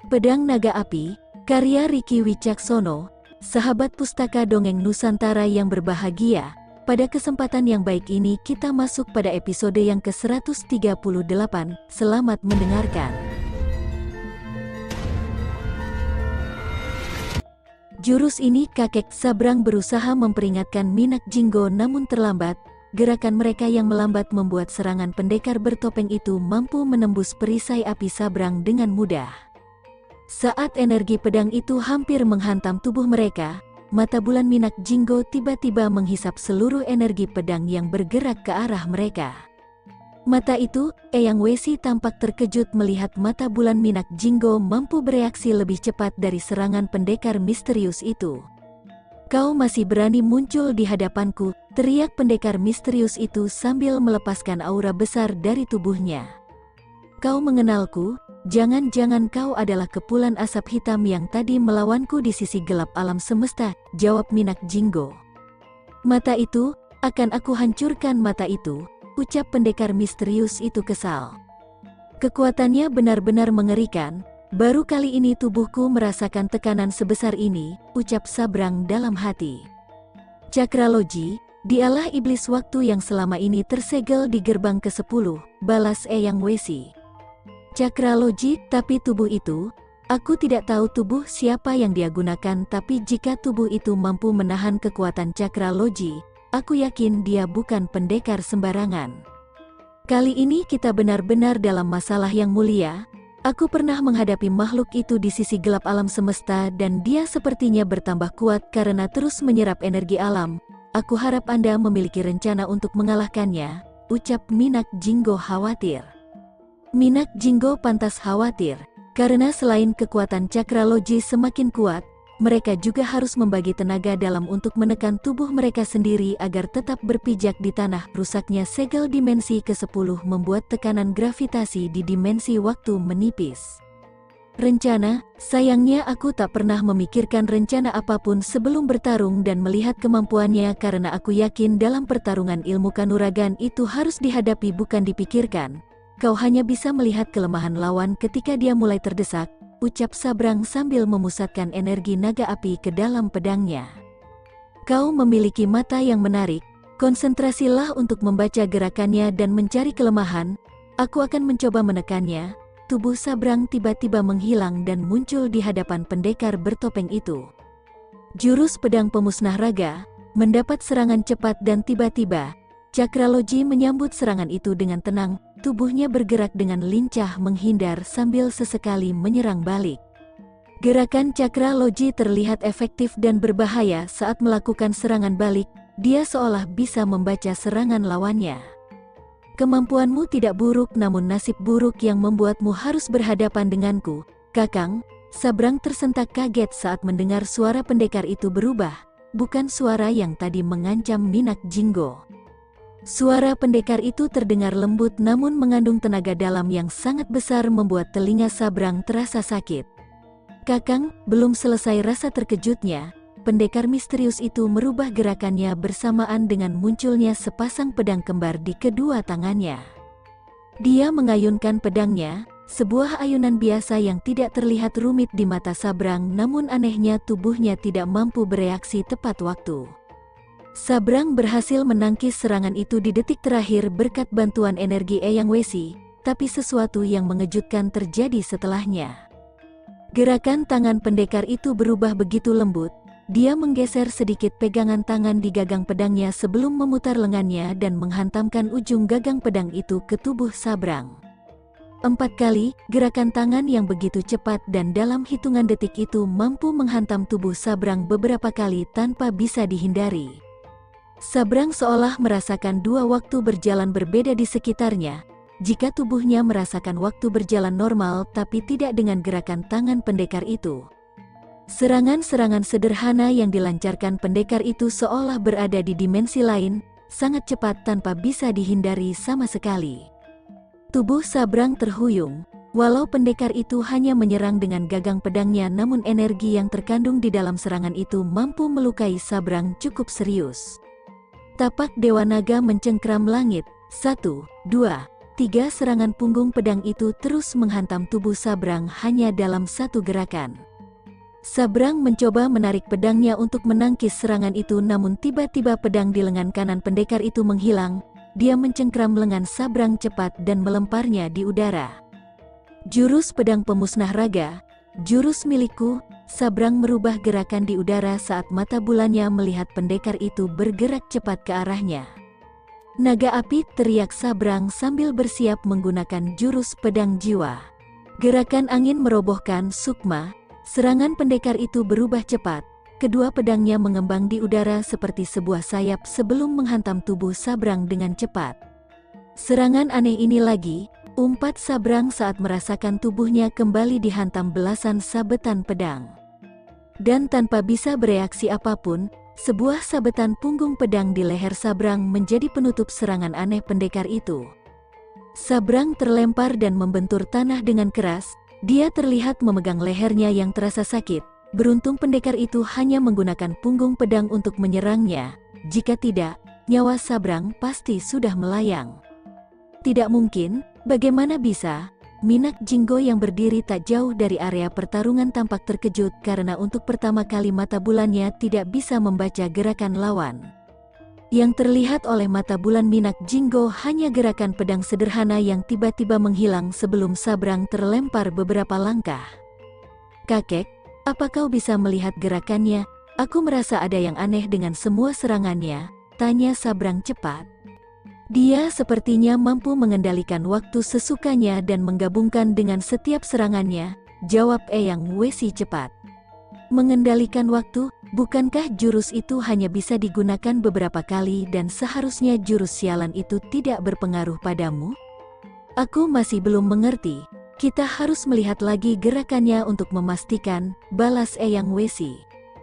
Pedang Naga Api, karya Riki Wicaksono, sahabat pustaka dongeng Nusantara yang berbahagia. Pada kesempatan yang baik ini kita masuk pada episode yang ke-138, selamat mendengarkan. Jurus ini kakek Sabrang berusaha memperingatkan Minak Jinggo namun terlambat. Gerakan mereka yang melambat membuat serangan pendekar bertopeng itu mampu menembus perisai api Sabrang dengan mudah. Saat energi pedang itu hampir menghantam tubuh mereka, mata bulan Minak Jinggo tiba-tiba menghisap seluruh energi pedang yang bergerak ke arah mereka. Mata itu, Eyang Wesi tampak terkejut melihat mata bulan Minak Jinggo mampu bereaksi lebih cepat dari serangan pendekar misterius itu. "Kau masih berani muncul di hadapanku," teriak pendekar misterius itu sambil melepaskan aura besar dari tubuhnya. "Kau mengenalku? Jangan-jangan kau adalah kepulan asap hitam yang tadi melawanku di sisi gelap alam semesta," jawab Minak Jinggo. "Mata itu, akan aku hancurkan mata itu," ucap pendekar misterius itu kesal. "Kekuatannya benar-benar mengerikan, baru kali ini tubuhku merasakan tekanan sebesar ini," ucap Sabrang dalam hati. "Cakralogi, dialah iblis waktu yang selama ini tersegel di gerbang ke-10, balas Eyang Wesi. "Cakralogi, tapi tubuh itu, aku tidak tahu tubuh siapa yang dia gunakan, tapi jika tubuh itu mampu menahan kekuatan Cakralogi, aku yakin dia bukan pendekar sembarangan. Kali ini kita benar-benar dalam masalah yang mulia. Aku pernah menghadapi makhluk itu di sisi gelap alam semesta dan dia sepertinya bertambah kuat karena terus menyerap energi alam. Aku harap Anda memiliki rencana untuk mengalahkannya," ucap Minak Jinggo khawatir. Minak Jinggo pantas khawatir, karena selain kekuatan Cakralogi semakin kuat, mereka juga harus membagi tenaga dalam untuk menekan tubuh mereka sendiri agar tetap berpijak di tanah. Rusaknya segel dimensi ke-10 membuat tekanan gravitasi di dimensi waktu menipis. "Rencana, sayangnya aku tak pernah memikirkan rencana apapun sebelum bertarung dan melihat kemampuannya karena aku yakin dalam pertarungan ilmu kanuragan itu harus dihadapi bukan dipikirkan. Kau hanya bisa melihat kelemahan lawan ketika dia mulai terdesak," ucap Sabrang sambil memusatkan energi naga api ke dalam pedangnya. "Kau memiliki mata yang menarik, konsentrasilah untuk membaca gerakannya dan mencari kelemahan. Aku akan mencoba menekannya." Tubuh Sabrang tiba-tiba menghilang dan muncul di hadapan pendekar bertopeng itu. Jurus pedang pemusnah raga, mendapat serangan cepat dan tiba-tiba, Cakralogi menyambut serangan itu dengan tenang, tubuhnya bergerak dengan lincah menghindar sambil sesekali menyerang balik. Gerakan Cakralogi terlihat efektif dan berbahaya saat melakukan serangan balik, dia seolah bisa membaca serangan lawannya. "Kemampuanmu tidak buruk namun nasib buruk yang membuatmu harus berhadapan denganku, Kakang." Sabrang tersentak kaget saat mendengar suara pendekar itu berubah, bukan suara yang tadi mengancam Minak Jinggo. Suara pendekar itu terdengar lembut namun mengandung tenaga dalam yang sangat besar membuat telinga Sabrang terasa sakit. "Kakang," belum selesai rasa terkejutnya, pendekar misterius itu merubah gerakannya bersamaan dengan munculnya sepasang pedang kembar di kedua tangannya. Dia mengayunkan pedangnya, sebuah ayunan biasa yang tidak terlihat rumit di mata Sabrang namun anehnya tubuhnya tidak mampu bereaksi tepat waktu. Sabrang berhasil menangkis serangan itu di detik terakhir berkat bantuan energi Eyang Wesi, tapi sesuatu yang mengejutkan terjadi setelahnya. Gerakan tangan pendekar itu berubah begitu lembut, dia menggeser sedikit pegangan tangan di gagang pedangnya sebelum memutar lengannya dan menghantamkan ujung gagang pedang itu ke tubuh Sabrang. 4 kali, gerakan tangan yang begitu cepat dan dalam hitungan detik itu mampu menghantam tubuh Sabrang beberapa kali tanpa bisa dihindari. Sabrang seolah merasakan dua waktu berjalan berbeda di sekitarnya, jika tubuhnya merasakan waktu berjalan normal tapi tidak dengan gerakan tangan pendekar itu. Serangan-serangan sederhana yang dilancarkan pendekar itu seolah berada di dimensi lain, sangat cepat tanpa bisa dihindari sama sekali. Tubuh Sabrang terhuyung, walau pendekar itu hanya menyerang dengan gagang pedangnya namun energi yang terkandung di dalam serangan itu mampu melukai Sabrang cukup serius. Tapak Dewa Naga mencengkram langit, 1, 2, 3 serangan punggung pedang itu terus menghantam tubuh Sabrang hanya dalam satu gerakan. Sabrang mencoba menarik pedangnya untuk menangkis serangan itu, namun tiba-tiba pedang di lengan kanan pendekar itu menghilang. Dia mencengkram lengan Sabrang cepat dan melemparnya di udara. Jurus pedang pemusnah raga, jurus milikku. Sabrang merubah gerakan di udara saat mata bulannya melihat pendekar itu bergerak cepat ke arahnya. Naga api, teriak Sabrang sambil bersiap menggunakan jurus pedang jiwa. Gerakan angin merobohkan sukma. Serangan pendekar itu berubah cepat, kedua pedangnya mengembang di udara seperti sebuah sayap sebelum menghantam tubuh Sabrang dengan cepat. Serangan aneh ini lagi, umpat Sabrang saat merasakan tubuhnya kembali dihantam belasan sabetan pedang. Dan tanpa bisa bereaksi apapun, sebuah sabetan punggung pedang di leher Sabrang menjadi penutup serangan aneh pendekar itu. Sabrang terlempar dan membentur tanah dengan keras. Dia terlihat memegang lehernya yang terasa sakit. Beruntung pendekar itu hanya menggunakan punggung pedang untuk menyerangnya. Jika tidak, nyawa Sabrang pasti sudah melayang. Tidak mungkin, bagaimana bisa? Minak Jinggo yang berdiri tak jauh dari area pertarungan tampak terkejut karena untuk pertama kali mata bulannya tidak bisa membaca gerakan lawan. Yang terlihat oleh mata bulan Minak Jinggo hanya gerakan pedang sederhana yang tiba-tiba menghilang sebelum Sabrang terlempar beberapa langkah. "Kakek, apa kau bisa melihat gerakannya? Aku merasa ada yang aneh dengan semua serangannya," tanya Sabrang cepat. Dia sepertinya mampu mengendalikan waktu sesukanya dan menggabungkan dengan setiap serangannya, jawab Eyang Wesi cepat. Mengendalikan waktu, bukankah jurus itu hanya bisa digunakan beberapa kali dan seharusnya jurus sialan itu tidak berpengaruh padamu? Aku masih belum mengerti, kita harus melihat lagi gerakannya untuk memastikan, balas Eyang Wesi.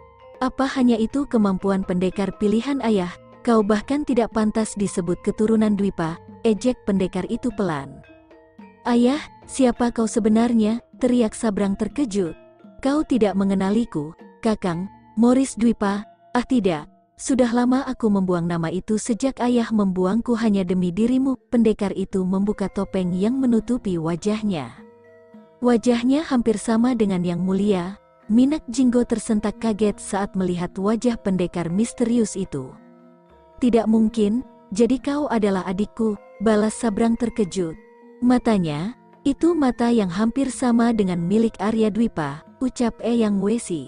Apa hanya itu kemampuan pendekar pilihan ayah? Kau bahkan tidak pantas disebut keturunan Dwipa, ejek pendekar itu pelan. "Ayah, siapa kau sebenarnya?" teriak Sabrang terkejut. "Kau tidak mengenaliku, Kakang, Morris Dwipa." "Ah tidak, sudah lama aku membuang nama itu sejak ayah membuangku hanya demi dirimu." Pendekar itu membuka topeng yang menutupi wajahnya. Wajahnya hampir sama dengan Yang Mulia. Minak Jinggo tersentak kaget saat melihat wajah pendekar misterius itu. "Tidak mungkin, jadi kau adalah adikku," balas Sabrang terkejut. Matanya, itu mata yang hampir sama dengan milik Arya Dwipa, ucap Eyang Wesi.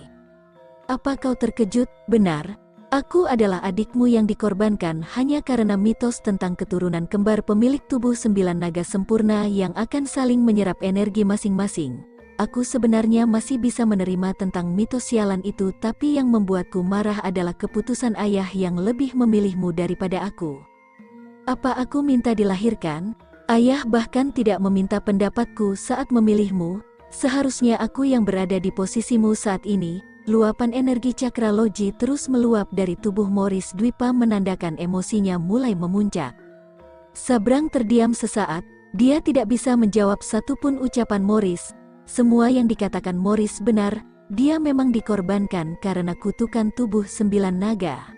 "Apa kau terkejut? Benar, aku adalah adikmu yang dikorbankan hanya karena mitos tentang keturunan kembar pemilik tubuh 9 naga sempurna yang akan saling menyerap energi masing-masing. Aku sebenarnya masih bisa menerima tentang mitos sialan itu, tapi yang membuatku marah adalah keputusan ayah yang lebih memilihmu daripada aku. Apa aku minta dilahirkan? Ayah bahkan tidak meminta pendapatku saat memilihmu. Seharusnya aku yang berada di posisimu saat ini." Luapan energi cakra loji terus meluap dari tubuh Morris Dwipa menandakan emosinya mulai memuncak. Sabrang terdiam sesaat, dia tidak bisa menjawab satupun ucapan Morris. Semua yang dikatakan Morris benar, dia memang dikorbankan karena kutukan tubuh 9 naga.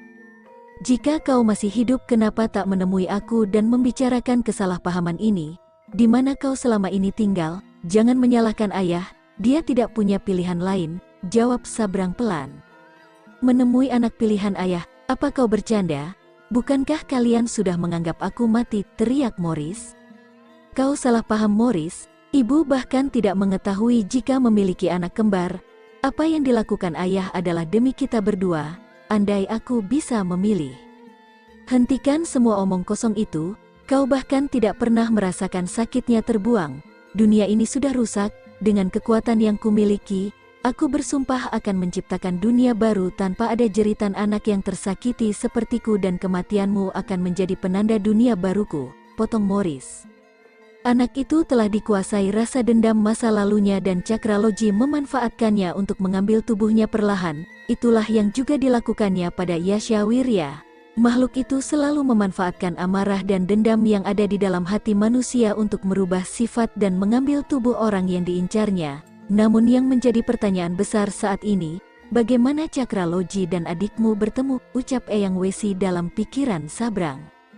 "Jika kau masih hidup, kenapa tak menemui aku dan membicarakan kesalahpahaman ini? Di mana kau selama ini tinggal? Jangan menyalahkan ayah, dia tidak punya pilihan lain," jawab Sabrang pelan. "Menemui anak pilihan ayah, apa kau bercanda? Bukankah kalian sudah menganggap aku mati?" teriak Morris. "Kau salah paham Morris, ibu bahkan tidak mengetahui jika memiliki anak kembar. Apa yang dilakukan ayah adalah demi kita berdua, andai aku bisa memilih." "Hentikan semua omong kosong itu, kau bahkan tidak pernah merasakan sakitnya terbuang. Dunia ini sudah rusak, dengan kekuatan yang kumiliki, aku bersumpah akan menciptakan dunia baru tanpa ada jeritan anak yang tersakiti sepertiku dan kematianmu akan menjadi penanda dunia baruku," potong Morris. Anak itu telah dikuasai rasa dendam masa lalunya dan cakra loji memanfaatkannya untuk mengambil tubuhnya perlahan. Itulah yang juga dilakukannya pada Yasha Wirya. Makhluk itu selalu memanfaatkan amarah dan dendam yang ada di dalam hati manusia untuk merubah sifat dan mengambil tubuh orang yang diincarnya. Namun yang menjadi pertanyaan besar saat ini, bagaimana cakra loji dan adikmu bertemu, ucap Eyang Wesi dalam pikiran Sabrang.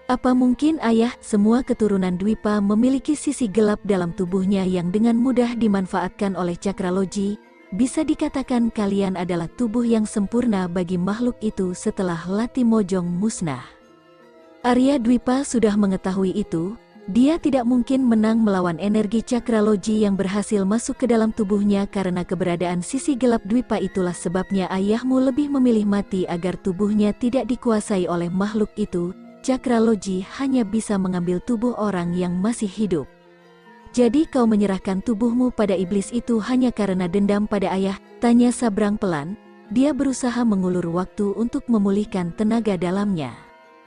Apa mungkin ayah semua keturunan Dwipa memiliki sisi gelap dalam tubuhnya yang dengan mudah dimanfaatkan oleh Cakralogi? Bisa dikatakan kalian adalah tubuh yang sempurna bagi makhluk itu setelah Lati Mojong musnah. Arya Dwipa sudah mengetahui itu. Dia tidak mungkin menang melawan energi Cakralogi yang berhasil masuk ke dalam tubuhnya karena keberadaan sisi gelap Dwipa. Itulah sebabnya ayahmu lebih memilih mati agar tubuhnya tidak dikuasai oleh makhluk itu. Cakralogi hanya bisa mengambil tubuh orang yang masih hidup. Jadi kau menyerahkan tubuhmu pada iblis itu hanya karena dendam pada ayah? Tanya Sabrang pelan. Dia berusaha mengulur waktu untuk memulihkan tenaga dalamnya.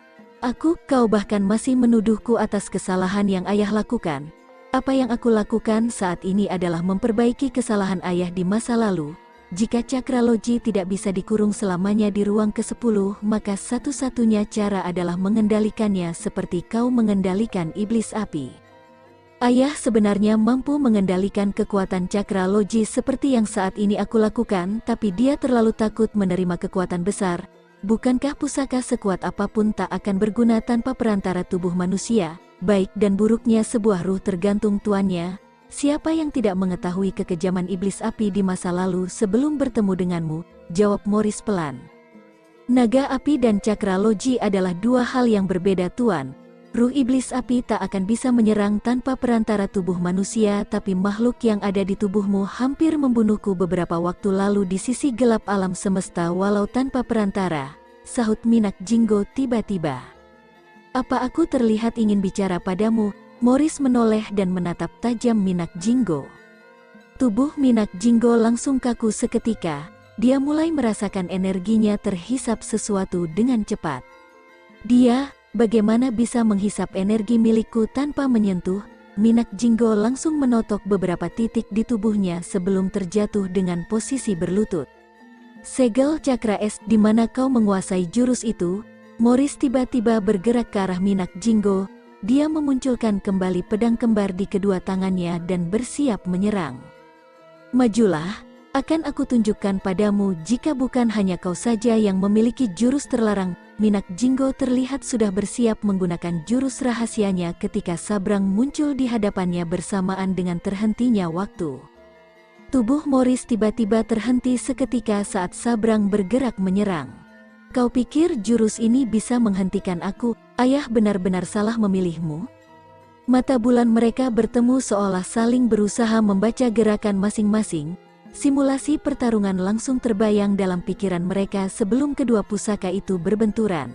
Kau bahkan masih menuduhku atas kesalahan yang ayah lakukan. Apa yang aku lakukan saat ini adalah memperbaiki kesalahan ayah di masa lalu. Jika Cakralogi tidak bisa dikurung selamanya di ruang ke-10, maka satu-satunya cara adalah mengendalikannya seperti kau mengendalikan iblis api. Ayah sebenarnya mampu mengendalikan kekuatan Cakralogi seperti yang saat ini aku lakukan, tapi dia terlalu takut menerima kekuatan besar. Bukankah pusaka sekuat apapun tak akan berguna tanpa perantara tubuh manusia? Baik dan buruknya sebuah ruh tergantung tuannya. Siapa yang tidak mengetahui kekejaman iblis api di masa lalu sebelum bertemu denganmu? Jawab Morris pelan. Naga api dan Cakralogi adalah dua hal yang berbeda tuan. Ruh iblis api tak akan bisa menyerang tanpa perantara tubuh manusia, tapi makhluk yang ada di tubuhmu hampir membunuhku beberapa waktu lalu di sisi gelap alam semesta walau tanpa perantara, sahut Minak Jinggo tiba-tiba. Apa aku terlihat ingin bicara padamu? Morris menoleh dan menatap tajam Minak Jinggo. Tubuh Minak Jinggo langsung kaku seketika. Dia mulai merasakan energinya terhisap sesuatu dengan cepat. Bagaimana bisa menghisap energi milikku tanpa menyentuh? Minak Jinggo langsung menotok beberapa titik di tubuhnya sebelum terjatuh dengan posisi berlutut. Segel Cakra Es, di mana kau menguasai jurus itu? Morris tiba-tiba bergerak ke arah Minak Jinggo. Dia memunculkan kembali pedang kembar di kedua tangannya dan bersiap menyerang. Majulah, akan aku tunjukkan padamu jika bukan hanya kau saja yang memiliki jurus terlarang. Minak Jinggo terlihat sudah bersiap menggunakan jurus rahasianya ketika Sabrang muncul di hadapannya bersamaan dengan terhentinya waktu. Tubuh Morris tiba-tiba terhenti seketika saat Sabrang bergerak menyerang. Kau pikir jurus ini bisa menghentikan aku? Ayah benar-benar salah memilihmu? Mata bulan mereka bertemu seolah saling berusaha membaca gerakan masing-masing. Simulasi pertarungan langsung terbayang dalam pikiran mereka sebelum kedua pusaka itu berbenturan.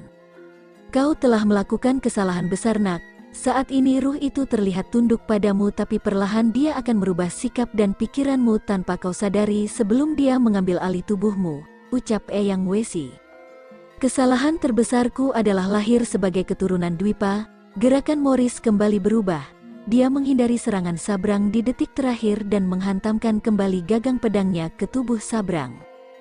Kau telah melakukan kesalahan besar nak. Saat ini ruh itu terlihat tunduk padamu, tapi perlahan dia akan merubah sikap dan pikiranmu tanpa kau sadari sebelum dia mengambil alih tubuhmu, ucap Eyang Wesi. Kesalahan terbesarku adalah lahir sebagai keturunan Dwipa. Gerakan Morris kembali berubah. Dia menghindari serangan Sabrang di detik terakhir dan menghantamkan kembali gagang pedangnya ke tubuh Sabrang.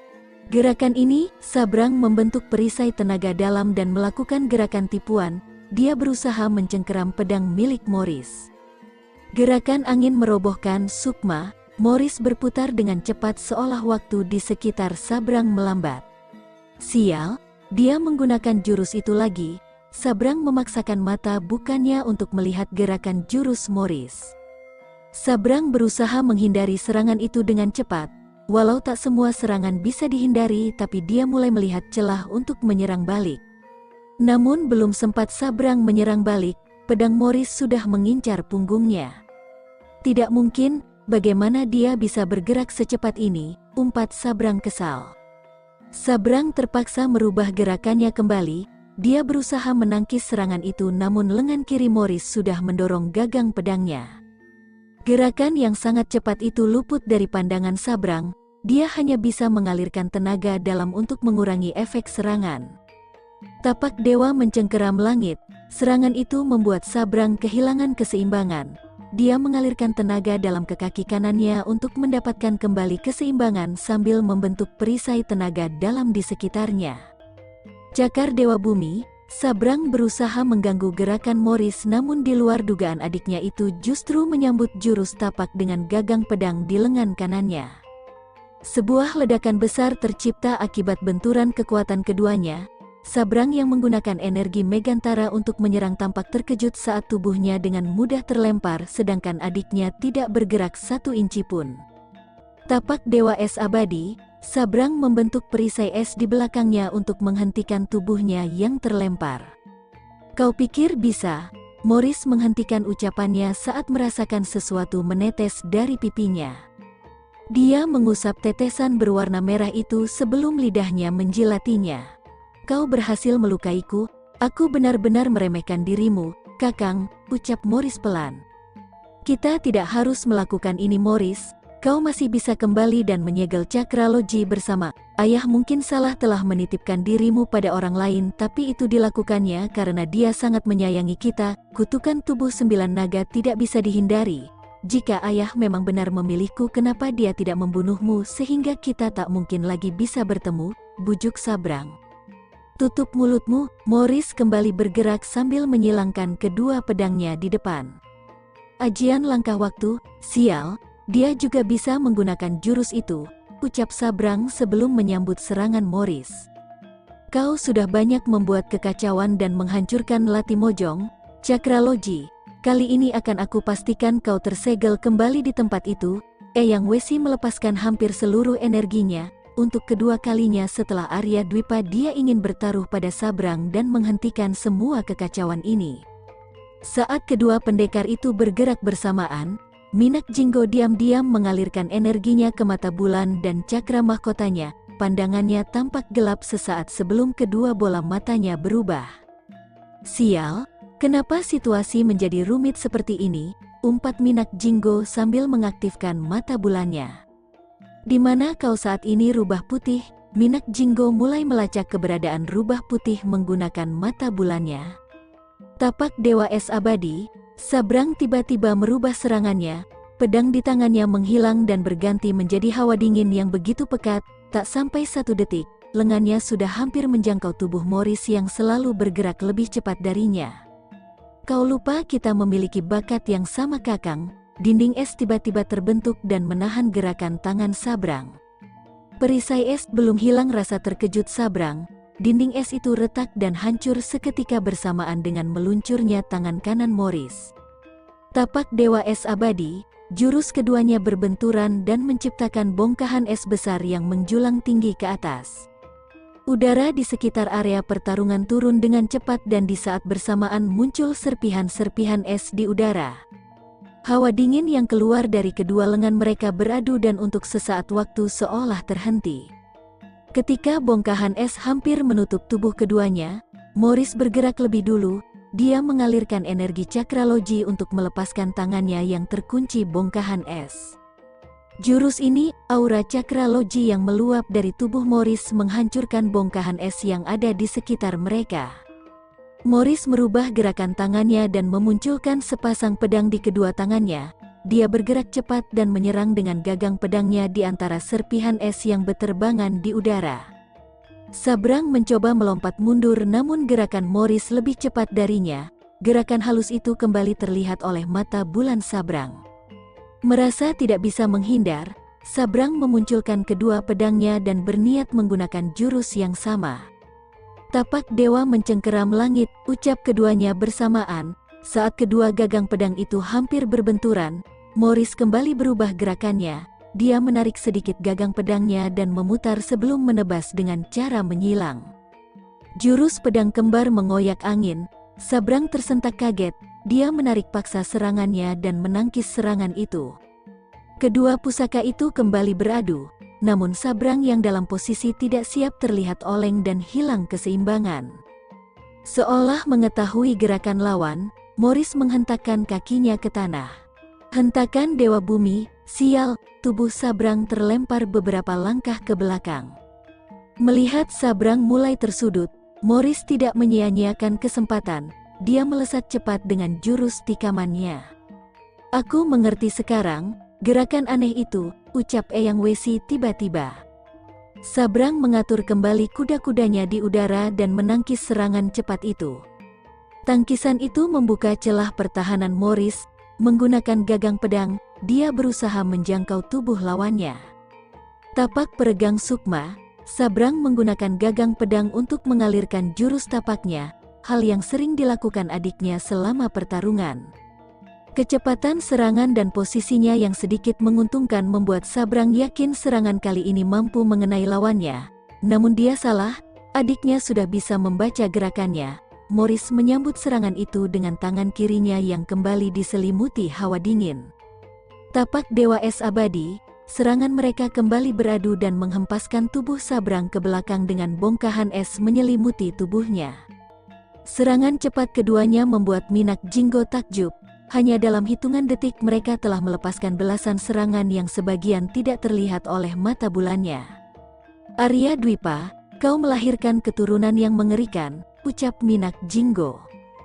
Gerakan ini, Sabrang membentuk perisai tenaga dalam dan melakukan gerakan tipuan. Dia berusaha mencengkeram pedang milik Morris. Gerakan angin merobohkan sukma. Morris berputar dengan cepat seolah waktu di sekitar Sabrang melambat. Sial, dia menggunakan jurus itu lagi. Sabrang memaksakan mata bukannya untuk melihat gerakan jurus Morris. Sabrang berusaha menghindari serangan itu dengan cepat. Walau tak semua serangan bisa dihindari, tapi dia mulai melihat celah untuk menyerang balik. Namun belum sempat Sabrang menyerang balik, pedang Morris sudah mengincar punggungnya. Tidak mungkin, bagaimana dia bisa bergerak secepat ini, umpat Sabrang kesal. Sabrang terpaksa merubah gerakannya kembali. Dia berusaha menangkis serangan itu, namun lengan kiri Morris sudah mendorong gagang pedangnya. Gerakan yang sangat cepat itu luput dari pandangan Sabrang. Dia hanya bisa mengalirkan tenaga dalam untuk mengurangi efek serangan. Tapak dewa mencengkeram langit. Serangan itu membuat Sabrang kehilangan keseimbangan. Dia mengalirkan tenaga dalam ke kaki kanannya untuk mendapatkan kembali keseimbangan sambil membentuk perisai tenaga dalam di sekitarnya. Cakar Dewa Bumi, Sabrang berusaha mengganggu gerakan Morris, namun di luar dugaan adiknya itu justru menyambut jurus tapak dengan gagang pedang di lengan kanannya. Sebuah ledakan besar tercipta akibat benturan kekuatan keduanya. Sabrang yang menggunakan energi Megantara untuk menyerang tampak terkejut saat tubuhnya dengan mudah terlempar sedangkan adiknya tidak bergerak 1 inci pun. Tapak Dewa Es Abadi, Sabrang membentuk perisai es di belakangnya untuk menghentikan tubuhnya yang terlempar. "Kau pikir bisa?" Morris menghentikan ucapannya saat merasakan sesuatu menetes dari pipinya. Dia mengusap tetesan berwarna merah itu sebelum lidahnya menjilatinya. "Kau berhasil melukaiku, aku benar-benar meremehkan dirimu, Kakang," ucap Morris pelan. "Kita tidak harus melakukan ini Morris, kau masih bisa kembali dan menyegel cakra loji bersama ayah. Mungkin salah telah menitipkan dirimu pada orang lain tapi itu dilakukannya karena dia sangat menyayangi kita. Kutukan tubuh 9 naga tidak bisa dihindari. Jika ayah memang benar memilihku kenapa dia tidak membunuhmu sehingga kita tak mungkin lagi bisa bertemu," bujuk Sabrang. "Tutup mulutmu." Morris kembali bergerak sambil menyilangkan kedua pedangnya di depan. "Ajian langkah waktu, sial, dia juga bisa menggunakan jurus itu," ucap Sabrang sebelum menyambut serangan Morris. "Kau sudah banyak membuat kekacauan dan menghancurkan Latimojong, Cakra Loji. Kali ini akan aku pastikan kau tersegel kembali di tempat itu." Eyang Wesi melepaskan hampir seluruh energinya. Untuk kedua kalinya setelah Arya Dwipa dia ingin bertaruh pada Sabrang dan menghentikan semua kekacauan ini. Saat kedua pendekar itu bergerak bersamaan, Minak Jinggo diam-diam mengalirkan energinya ke mata bulan dan cakra mahkotanya. Pandangannya tampak gelap sesaat sebelum kedua bola matanya berubah. "Sial, kenapa situasi menjadi rumit seperti ini?" umpat Minak Jinggo sambil mengaktifkan mata bulannya. "Di mana kau saat ini rubah putih?" Minak Jinggo mulai melacak keberadaan rubah putih menggunakan mata bulannya. Tapak Dewa Es Abadi, Sabrang tiba-tiba merubah serangannya. Pedang di tangannya menghilang dan berganti menjadi hawa dingin yang begitu pekat. Tak sampai 1 detik, lengannya sudah hampir menjangkau tubuh Morris yang selalu bergerak lebih cepat darinya. "Kau lupa kita memiliki bakat yang sama Kakang." Dinding es tiba-tiba terbentuk dan menahan gerakan tangan Sabrang. Perisai es belum hilang rasa terkejut Sabrang. Dinding es itu retak dan hancur seketika bersamaan dengan meluncurnya tangan kanan Morris. Tapak Dewa Es Abadi, jurus keduanya berbenturan dan menciptakan bongkahan es besar yang menjulang tinggi ke atas. Udara di sekitar area pertarungan turun dengan cepat dan di saat bersamaan muncul serpihan-serpihan es di udara. Hawa dingin yang keluar dari kedua lengan mereka beradu dan untuk sesaat waktu seolah terhenti. Ketika bongkahan es hampir menutup tubuh keduanya, Morris bergerak lebih dulu. Dia mengalirkan energi cakra loji untuk melepaskan tangannya yang terkunci bongkahan es. Jurus ini, aura cakra loji yang meluap dari tubuh Morris menghancurkan bongkahan es yang ada di sekitar mereka. Morris merubah gerakan tangannya dan memunculkan sepasang pedang di kedua tangannya. Dia bergerak cepat dan menyerang dengan gagang pedangnya di antara serpihan es yang beterbangan di udara. Sabrang mencoba melompat mundur namun gerakan Morris lebih cepat darinya. Gerakan halus itu kembali terlihat oleh mata bulan Sabrang. Merasa tidak bisa menghindar, Sabrang memunculkan kedua pedangnya dan berniat menggunakan jurus yang sama. Tapak Dewa mencengkeram langit, ucap keduanya bersamaan. Saat kedua gagang pedang itu hampir berbenturan, Morris kembali berubah gerakannya. Dia menarik sedikit gagang pedangnya dan memutar sebelum menebas dengan cara menyilang. Jurus pedang kembar mengoyak angin. Sabrang tersentak kaget. Dia menarik paksa serangannya dan menangkis serangan itu. Kedua pusaka itu kembali beradu, namun Sabrang yang dalam posisi tidak siap terlihat oleng dan hilang keseimbangan. Seolah mengetahui gerakan lawan, Morris menghentakkan kakinya ke tanah. Hentakan Dewa Bumi, sial, tubuh Sabrang terlempar beberapa langkah ke belakang. Melihat Sabrang mulai tersudut, Morris tidak menyia-nyiakan kesempatan. Dia melesat cepat dengan jurus tikamannya. "Aku mengerti sekarang, gerakan aneh itu," ucap Eyang Wesi tiba-tiba. Sabrang mengatur kembali kuda-kudanya di udara dan menangkis serangan cepat itu. Tangkisan itu membuka celah pertahanan Morris. Menggunakan gagang pedang, dia berusaha menjangkau tubuh lawannya. Tapak peregang sukma, Sabrang menggunakan gagang pedang untuk mengalirkan jurus tapaknya, hal yang sering dilakukan adiknya selama pertarungan. Kecepatan serangan dan posisinya yang sedikit menguntungkan membuat Sabrang yakin serangan kali ini mampu mengenai lawannya. Namun dia salah, adiknya sudah bisa membaca gerakannya. Morris menyambut serangan itu dengan tangan kirinya yang kembali diselimuti hawa dingin. Tapak Dewa Es Abadi, serangan mereka kembali beradu dan menghempaskan tubuh Sabrang ke belakang dengan bongkahan es menyelimuti tubuhnya. Serangan cepat keduanya membuat Minak Jinggo takjub. Hanya dalam hitungan detik mereka telah melepaskan belasan serangan yang sebagian tidak terlihat oleh mata bulannya. "Arya Dwipa, kau melahirkan keturunan yang mengerikan," ucap Minak Jinggo.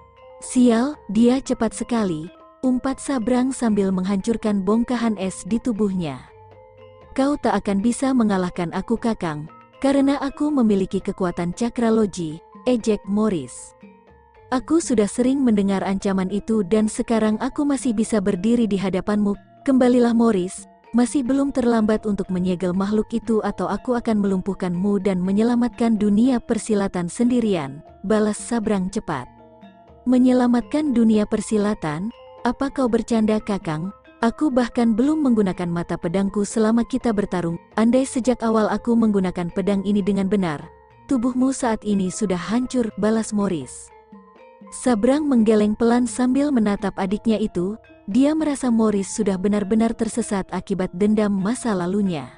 "Sial, dia cepat sekali," umpat Sabrang sambil menghancurkan bongkahan es di tubuhnya. "Kau tak akan bisa mengalahkan aku Kakang, karena aku memiliki kekuatan cakra loji," ejek Morris. "Aku sudah sering mendengar ancaman itu dan sekarang aku masih bisa berdiri di hadapanmu. Kembalilah Morris, masih belum terlambat untuk menyegel makhluk itu atau aku akan melumpuhkanmu dan menyelamatkan dunia persilatan sendirian," balas Sabrang cepat. "Menyelamatkan dunia persilatan? Apa kau bercanda Kakang? Aku bahkan belum menggunakan mata pedangku selama kita bertarung. Andai sejak awal aku menggunakan pedang ini dengan benar, tubuhmu saat ini sudah hancur," balas Morris. Sabrang menggeleng pelan sambil menatap adiknya itu. Dia merasa Morris sudah benar-benar tersesat akibat dendam masa lalunya.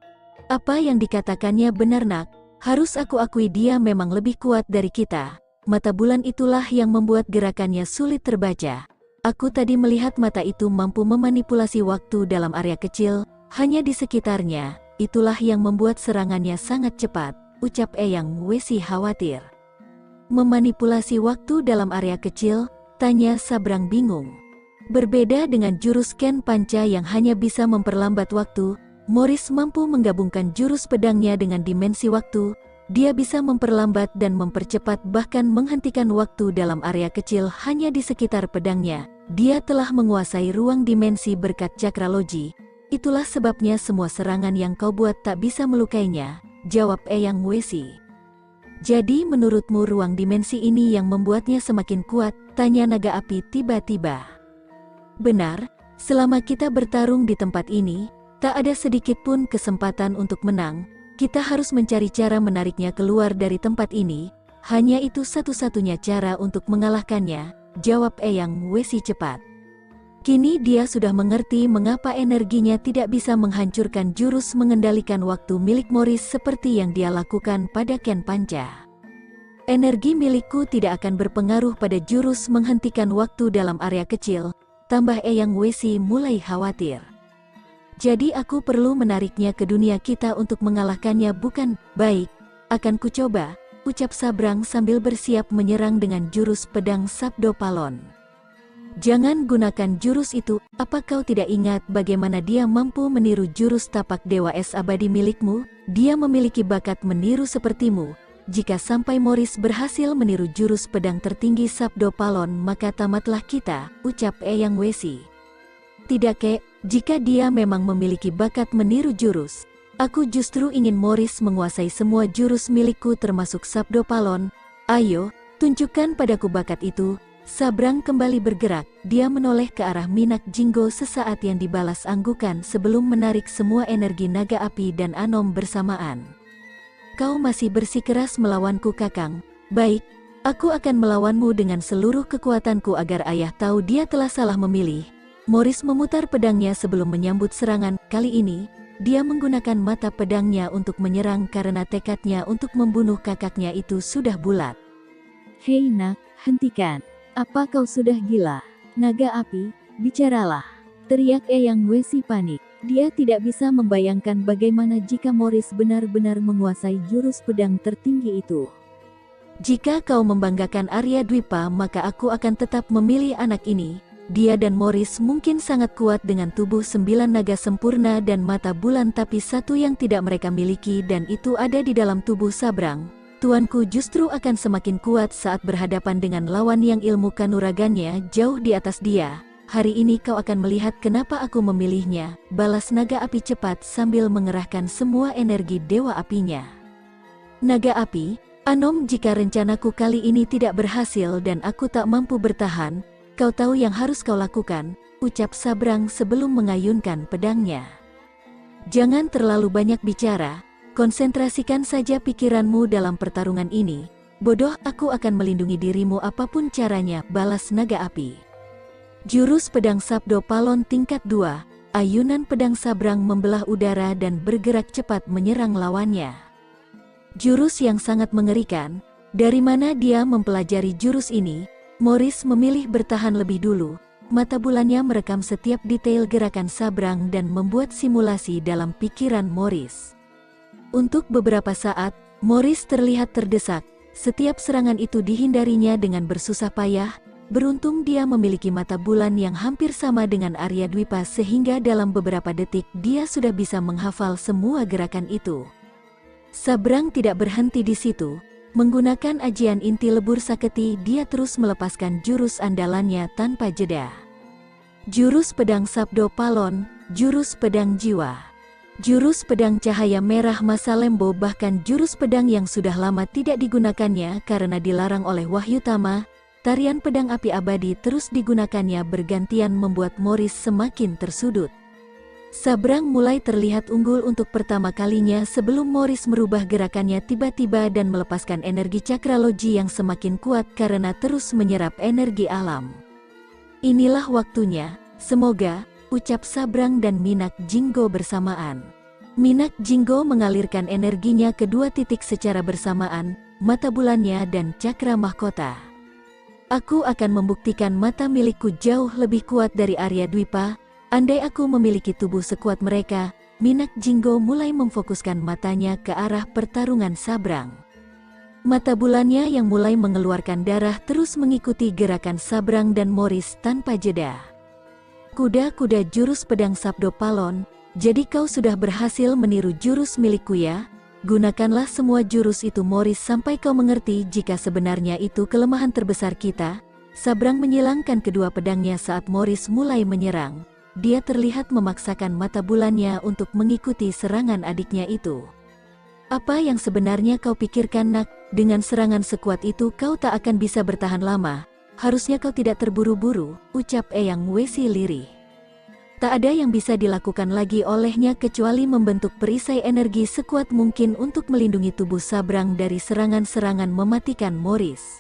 "Apa yang dikatakannya benar nak, harus aku akui dia memang lebih kuat dari kita. Mata bulan itulah yang membuat gerakannya sulit terbaca. Aku tadi melihat mata itu mampu memanipulasi waktu dalam area kecil, hanya di sekitarnya, itulah yang membuat serangannya sangat cepat," ucap Eyang Wesi khawatir. "Memanipulasi waktu dalam area kecil?" tanya Sabrang bingung. Berbeda dengan jurus Ken Panca yang hanya bisa memperlambat waktu, Morris mampu menggabungkan jurus pedangnya dengan dimensi waktu. Dia bisa memperlambat dan mempercepat bahkan menghentikan waktu dalam area kecil hanya di sekitar pedangnya. Dia telah menguasai ruang dimensi berkat cakra loji. "Itulah sebabnya semua serangan yang kau buat tak bisa melukainya," jawab Eyang Wesi. "Jadi menurutmu ruang dimensi ini yang membuatnya semakin kuat?" tanya naga api tiba-tiba. "Benar, selama kita bertarung di tempat ini, tak ada sedikit pun kesempatan untuk menang. Kita harus mencari cara menariknya keluar dari tempat ini. Hanya itu satu-satunya cara untuk mengalahkannya," jawab Eyang Wesi cepat. Kini dia sudah mengerti mengapa energinya tidak bisa menghancurkan jurus mengendalikan waktu milik Morris seperti yang dia lakukan pada Ken Panca. "Energi milikku tidak akan berpengaruh pada jurus menghentikan waktu dalam area kecil," tambah Eyang Wesi mulai khawatir. "Jadi aku perlu menariknya ke dunia kita untuk mengalahkannya bukan? Baik, akan kucoba," ucap Sabrang sambil bersiap menyerang dengan jurus pedang Sabdo Palon. "Jangan gunakan jurus itu, apa kau tidak ingat bagaimana dia mampu meniru jurus tapak Dewa Es Abadi milikmu? Dia memiliki bakat meniru sepertimu. Jika sampai Morris berhasil meniru jurus pedang tertinggi Sabdo Palon maka tamatlah kita," ucap Eyang Wesi. "Tidak kek, jika dia memang memiliki bakat meniru jurus, aku justru ingin Morris menguasai semua jurus milikku termasuk Sabdo Palon. Ayo, tunjukkan padaku bakat itu." Sabrang kembali bergerak, dia menoleh ke arah Minak Jinggo sesaat yang dibalas anggukan sebelum menarik semua energi naga api dan Anom bersamaan. "Kau masih bersikeras melawanku Kakang. Baik, aku akan melawanmu dengan seluruh kekuatanku agar ayah tahu dia telah salah memilih." Morris memutar pedangnya sebelum menyambut serangan. Kali ini, dia menggunakan mata pedangnya untuk menyerang karena tekadnya untuk membunuh kakaknya itu sudah bulat. "Hei nak, hentikan. Apa kau sudah gila? Naga api, bicaralah!" teriak Eyang Wesi panik. Dia tidak bisa membayangkan bagaimana jika Morris benar-benar menguasai jurus pedang tertinggi itu. "Jika kau membanggakan Arya Dwipa maka aku akan tetap memilih anak ini. Dia dan Morris mungkin sangat kuat dengan tubuh 9 naga sempurna dan mata bulan tapi satu yang tidak mereka miliki dan itu ada di dalam tubuh Sabrang. Tuanku justru akan semakin kuat saat berhadapan dengan lawan yang ilmu kanuragannya jauh di atas dia. Hari ini kau akan melihat kenapa aku memilihnya," balas naga api cepat sambil mengerahkan semua energi dewa apinya. Naga api, Anom, jika rencanaku kali ini tidak berhasil dan aku tak mampu bertahan, kau tahu yang harus kau lakukan, ucap Sabrang sebelum mengayunkan pedangnya. Jangan terlalu banyak bicara, konsentrasikan saja pikiranmu dalam pertarungan ini. Bodoh, aku akan melindungi dirimu apapun caranya, balas naga api. Jurus pedang Sabdo Palon tingkat 2, ayunan pedang Sabrang membelah udara dan bergerak cepat menyerang lawannya. Jurus yang sangat mengerikan. Dari mana dia mempelajari jurus ini? Morris memilih bertahan lebih dulu. Mata bulannya merekam setiap detail gerakan Sabrang dan membuat simulasi dalam pikiran Morris. Untuk beberapa saat, Morris terlihat terdesak. Setiap serangan itu dihindarinya dengan bersusah payah. Beruntung dia memiliki mata bulan yang hampir sama dengan Arya Dwipa sehingga dalam beberapa detik dia sudah bisa menghafal semua gerakan itu. Sabrang tidak berhenti di situ. Menggunakan ajian inti lebur saketi, dia terus melepaskan jurus andalannya tanpa jeda. Jurus pedang Sabdo Palon, jurus pedang jiwa. Jurus pedang cahaya merah masa lembo, bahkan jurus pedang yang sudah lama tidak digunakannya karena dilarang oleh Wahyutama, tarian pedang api abadi terus digunakannya bergantian membuat Morris semakin tersudut. Sabrang mulai terlihat unggul untuk pertama kalinya sebelum Morris merubah gerakannya tiba-tiba dan melepaskan energi cakralogi yang semakin kuat karena terus menyerap energi alam. Inilah waktunya, semoga, ucap Sabrang dan Minak Jinggo bersamaan. Minak Jinggo mengalirkan energinya ke dua titik secara bersamaan, mata bulannya dan cakra mahkota. Aku akan membuktikan mata milikku jauh lebih kuat dari Arya Dwipa. Andai aku memiliki tubuh sekuat mereka. Minak Jinggo mulai memfokuskan matanya ke arah pertarungan Sabrang. Mata bulannya yang mulai mengeluarkan darah terus mengikuti gerakan Sabrang dan Morris tanpa jeda. Kuda-kuda jurus pedang Sabdo Palon, jadi kau sudah berhasil meniru jurus milikku ya? Gunakanlah semua jurus itu Morris sampai kau mengerti jika sebenarnya itu kelemahan terbesar kita. Sabrang menyilangkan kedua pedangnya saat Morris mulai menyerang. Dia terlihat memaksakan mata bulannya untuk mengikuti serangan adiknya itu. Apa yang sebenarnya kau pikirkan, nak? Dengan serangan sekuat itu kau tak akan bisa bertahan lama. Harusnya kau tidak terburu-buru, ucap Eyang Wesi lirih. Tak ada yang bisa dilakukan lagi olehnya kecuali membentuk perisai energi sekuat mungkin untuk melindungi tubuh Sabrang dari serangan-serangan mematikan Morris.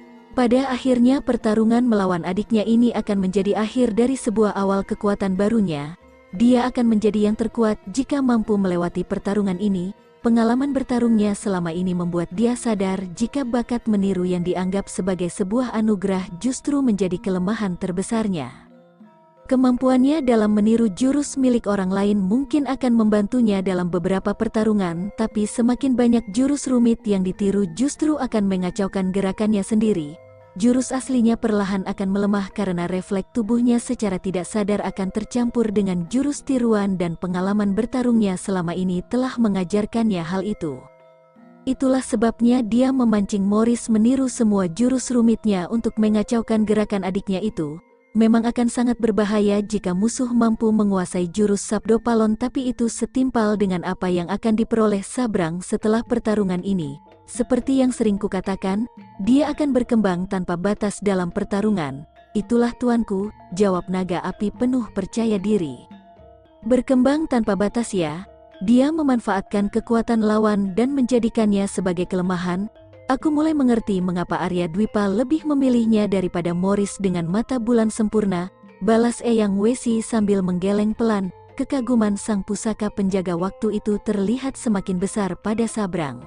Pada akhirnya pertarungan melawan adiknya ini akan menjadi akhir dari sebuah awal kekuatan barunya. Dia akan menjadi yang terkuat jika mampu melewati pertarungan ini. Pengalaman bertarungnya selama ini membuat dia sadar jika bakat meniru yang dianggap sebagai sebuah anugerah justru menjadi kelemahan terbesarnya. Kemampuannya dalam meniru jurus milik orang lain mungkin akan membantunya dalam beberapa pertarungan, tapi semakin banyak jurus rumit yang ditiru justru akan mengacaukan gerakannya sendiri. Jurus aslinya perlahan akan melemah karena refleks tubuhnya secara tidak sadar akan tercampur dengan jurus tiruan dan pengalaman bertarungnya selama ini telah mengajarkannya hal itu. Itulah sebabnya dia memancing Morris meniru semua jurus rumitnya untuk mengacaukan gerakan adiknya itu. Memang akan sangat berbahaya jika musuh mampu menguasai jurus Sabdo Palon, tapi itu setimpal dengan apa yang akan diperoleh Sabrang setelah pertarungan ini. Seperti yang sering kukatakan, dia akan berkembang tanpa batas dalam pertarungan. Itulah tuanku, jawab naga api penuh percaya diri. Berkembang tanpa batas ya? Dia memanfaatkan kekuatan lawan dan menjadikannya sebagai kelemahan. Aku mulai mengerti mengapa Arya Dwipa lebih memilihnya daripada Morris dengan mata bulan sempurna, balas Eyang Wesi sambil menggeleng pelan. Kekaguman sang pusaka penjaga waktu itu terlihat semakin besar pada Sabrang.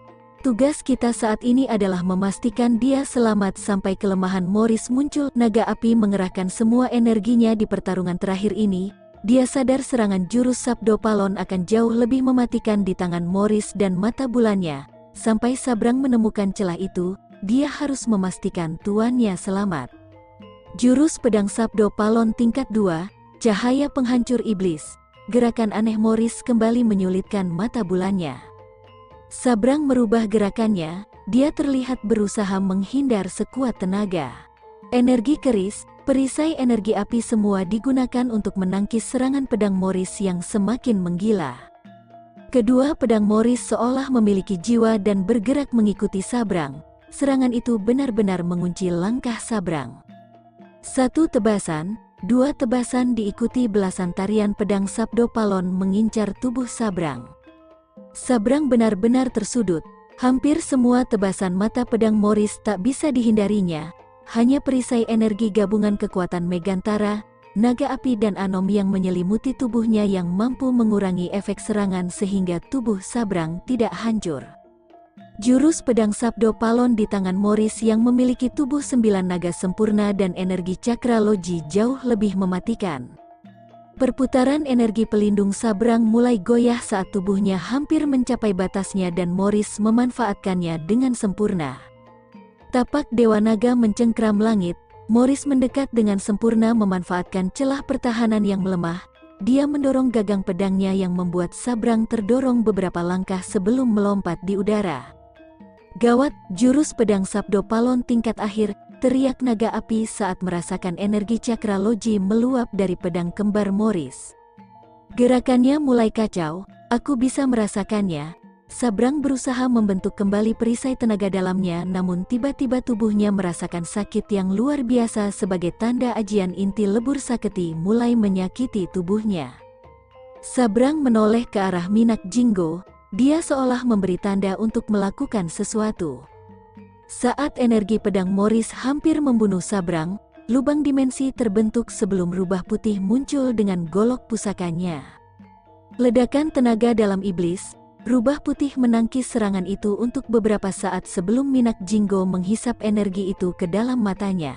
Tugas kita saat ini adalah memastikan dia selamat sampai kelemahan Morris muncul. Naga api mengerahkan semua energinya di pertarungan terakhir ini. Dia sadar serangan jurus Sabdo Palon akan jauh lebih mematikan di tangan Morris dan mata bulannya. Sampai Sabrang menemukan celah itu, dia harus memastikan tuannya selamat. Jurus pedang Sabdo Palon tingkat 2, cahaya penghancur iblis. Gerakan aneh Morris kembali menyulitkan mata bulannya. Sabrang merubah gerakannya, dia terlihat berusaha menghindar sekuat tenaga. Energi keris, perisai energi api semua digunakan untuk menangkis serangan pedang Morris yang semakin menggila. Kedua pedang Morris seolah memiliki jiwa dan bergerak mengikuti Sabrang. Serangan itu benar-benar mengunci langkah Sabrang. Satu tebasan, dua tebasan diikuti belasan tarian pedang Sabdo Palon mengincar tubuh Sabrang. Sabrang benar-benar tersudut. Hampir semua tebasan mata pedang Morris tak bisa dihindarinya. Hanya perisai energi gabungan kekuatan Megantara, naga api dan anom yang menyelimuti tubuhnya yang mampu mengurangi efek serangan sehingga tubuh Sabrang tidak hancur. Jurus pedang Sabdo Palon di tangan Morris yang memiliki tubuh 9 naga sempurna dan energi cakra loji jauh lebih mematikan. Perputaran energi pelindung Sabrang mulai goyah saat tubuhnya hampir mencapai batasnya dan Morris memanfaatkannya dengan sempurna. Tapak Dewa Naga mencengkram langit, Morris mendekat dengan sempurna memanfaatkan celah pertahanan yang melemah. Dia mendorong gagang pedangnya yang membuat Sabrang terdorong beberapa langkah sebelum melompat di udara. Gawat, jurus pedang Sabdo Palon tingkat akhir, teriak naga api saat merasakan energi cakra loji meluap dari pedang kembar Morris. Gerakannya mulai kacau, aku bisa merasakannya. Sabrang berusaha membentuk kembali perisai tenaga dalamnya, namun tiba-tiba tubuhnya merasakan sakit yang luar biasa sebagai tanda ajian inti lebur saketi mulai menyakiti tubuhnya. Sabrang menoleh ke arah Minak Jinggo, dia seolah memberi tanda untuk melakukan sesuatu. Saat energi pedang Morris hampir membunuh Sabrang, lubang dimensi terbentuk sebelum rubah putih muncul dengan golok pusakanya. Ledakan tenaga dalam iblis, rubah putih menangkis serangan itu untuk beberapa saat sebelum Minak Jinggo menghisap energi itu ke dalam matanya.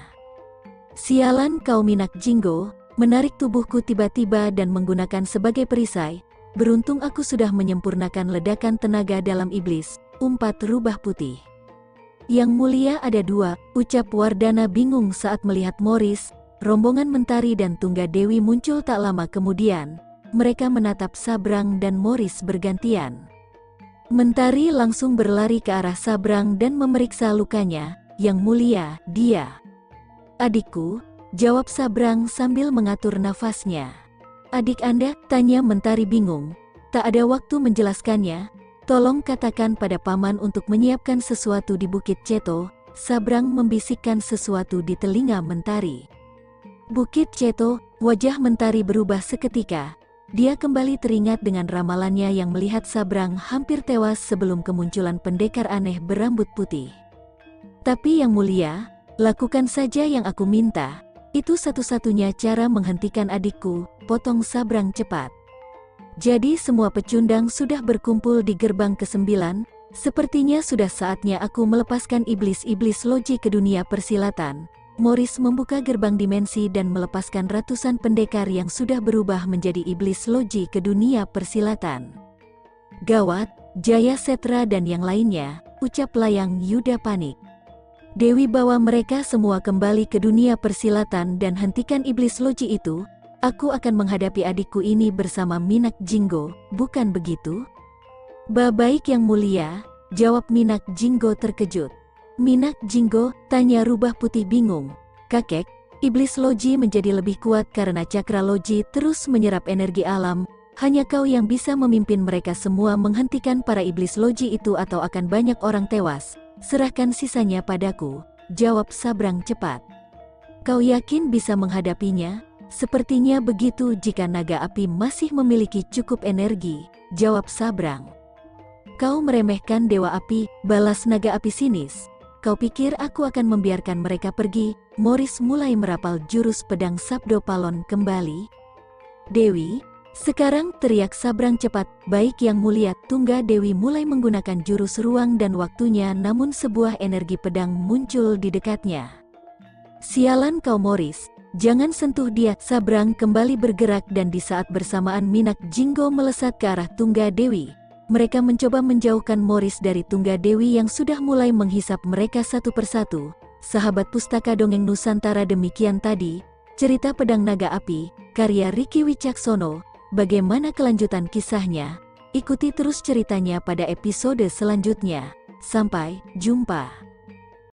Sialan kau Minak Jinggo, menarik tubuhku tiba-tiba dan menggunakan sebagai perisai. Beruntung aku sudah menyempurnakan ledakan tenaga dalam iblis, umpat rubah putih. Yang mulia ada dua, ucap Wardana bingung saat melihat Morris. Rombongan Mentari dan Tungga Dewi muncul tak lama kemudian. Mereka menatap Sabrang dan Morris bergantian. Mentari langsung berlari ke arah Sabrang dan memeriksa lukanya. Yang mulia, dia. Adikku, jawab Sabrang sambil mengatur nafasnya. Adik Anda? Tanya Mentari bingung. Tak ada waktu menjelaskannya. Tolong katakan pada paman untuk menyiapkan sesuatu di Bukit Ceto. Sabrang membisikkan sesuatu di telinga Mentari. Bukit Ceto, wajah Mentari berubah seketika. Dia kembali teringat dengan ramalannya yang melihat Sabrang hampir tewas sebelum kemunculan pendekar aneh berambut putih. Tapi yang mulia, lakukan saja yang aku minta. Itu satu-satunya cara menghentikan adikku, potong Sabrang cepat. Jadi semua pecundang sudah berkumpul di gerbang ke-9, sepertinya sudah saatnya aku melepaskan iblis-iblis loji ke dunia persilatan. Morris membuka gerbang dimensi dan melepaskan ratusan pendekar yang sudah berubah menjadi iblis loji ke dunia persilatan. Gawat, Jaya Setra dan yang lainnya, ucap Layang Yuda panik. Dewi bawa mereka semua kembali ke dunia persilatan dan hentikan iblis loji itu. Aku akan menghadapi adikku ini bersama Minak Jinggo, bukan begitu? Baik yang mulia, jawab Minak Jinggo terkejut. Minak Jinggo, tanya rubah putih bingung. Kakek, iblis loji menjadi lebih kuat karena cakra loji terus menyerap energi alam. Hanya kau yang bisa memimpin mereka semua menghentikan para iblis loji itu atau akan banyak orang tewas. Serahkan sisanya padaku, jawab Sabrang cepat. Kau yakin bisa menghadapinya? Sepertinya begitu jika naga api masih memiliki cukup energi, jawab Sabrang. Kau meremehkan dewa api, balas naga api sinis. Kau pikir aku akan membiarkan mereka pergi? Morris mulai merapal jurus pedang Sabdo Palon kembali. Dewi, sekarang, teriak Sabrang cepat. Baik yang mulia. Tungga Dewi mulai menggunakan jurus ruang dan waktunya, namun sebuah energi pedang muncul di dekatnya. Sialan kau Morris, jangan sentuh dia. Sabrang kembali bergerak dan di saat bersamaan Minak Jinggo melesat ke arah Tungga Dewi. Mereka mencoba menjauhkan Morris dari Tungga Dewi yang sudah mulai menghisap mereka satu persatu. Sahabat Pustaka Dongeng Nusantara, demikian tadi cerita Pedang Naga Api, karya Riki Wicaksono. Bagaimana kelanjutan kisahnya? Ikuti terus ceritanya pada episode selanjutnya. Sampai jumpa.